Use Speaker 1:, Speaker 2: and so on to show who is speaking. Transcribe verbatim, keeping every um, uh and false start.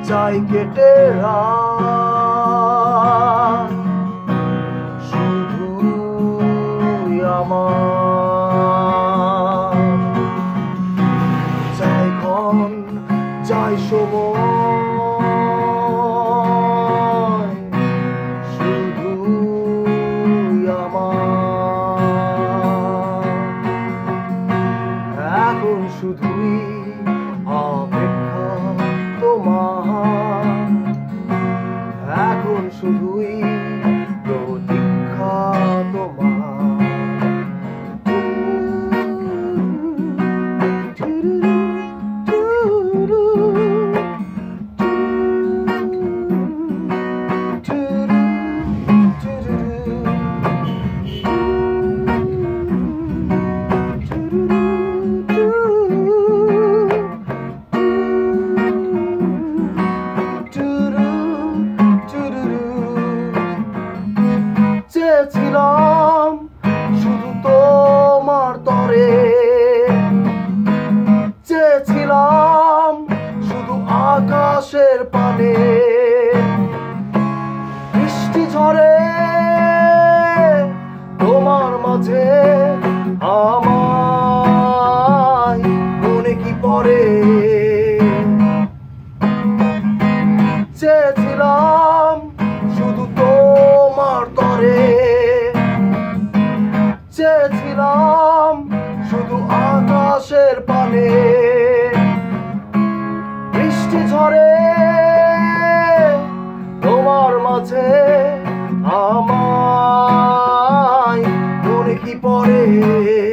Speaker 1: চাই কেটে রাত শুধুই আমার যাই ক্ষণ যাই সময় শুধুই আমার এখন শুধুই অপেক্ষা তোমার এখন শুধুই প্রতীক্ষা তোমার চেয়েছিলাম শুধু তোমার তরে চেয়েছিলাম শুধু আকাশের পানে বৃষ্টি ঝরে তোমার মাঝে আমায় মনে কি পড়ে চেয়েছিলাম শুধু তোমার তরে চেয়েছিলাম শুধু আকাশের পানে বৃষ্টি ঝরে তোমার মাঝে আমায় মনে কি পড়ে।